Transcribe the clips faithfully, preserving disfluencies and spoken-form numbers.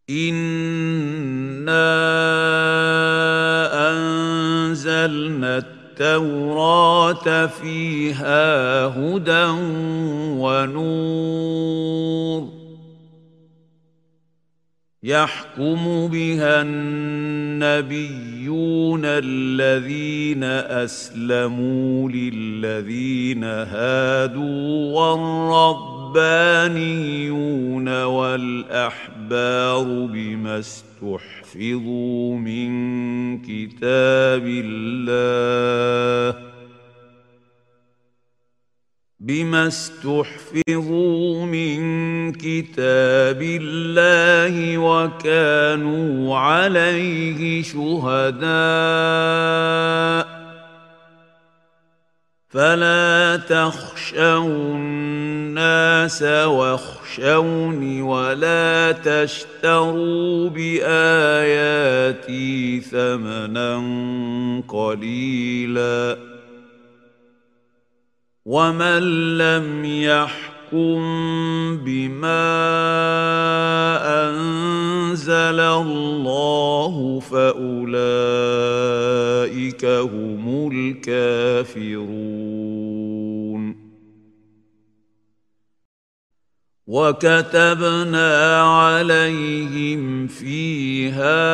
إنا أنزلنا التوراة فيها هدى ونور يحكم بها النبيون الذين أسلموا للذين هادوا والربانيون والأحبار بما استحفظوا من كتاب الله بما استحفظوا من كتاب الله وكانوا عليه شهداء فلا تخشوا الناس واخشوني ولا تشتروا بآياتي ثمنا قليلا ومن لم يحكم بما أنزل الله فأولئك هم الكافرون وكتبنا عليهم فيها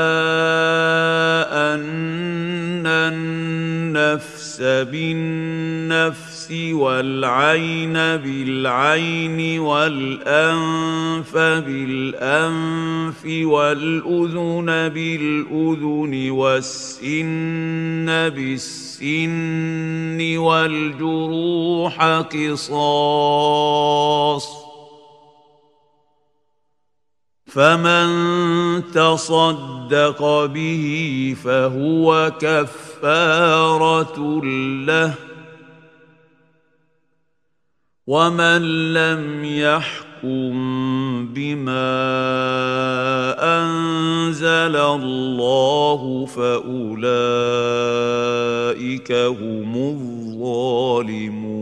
أن النفس بالنفس والعين بالعين والأنف بالأنف والأذن بالأذن والسن بالسن والجروح قصاص فمن تصدق به فهو كفارة له ومن لم يحكم بما أنزل الله فأولئك هم الظالمون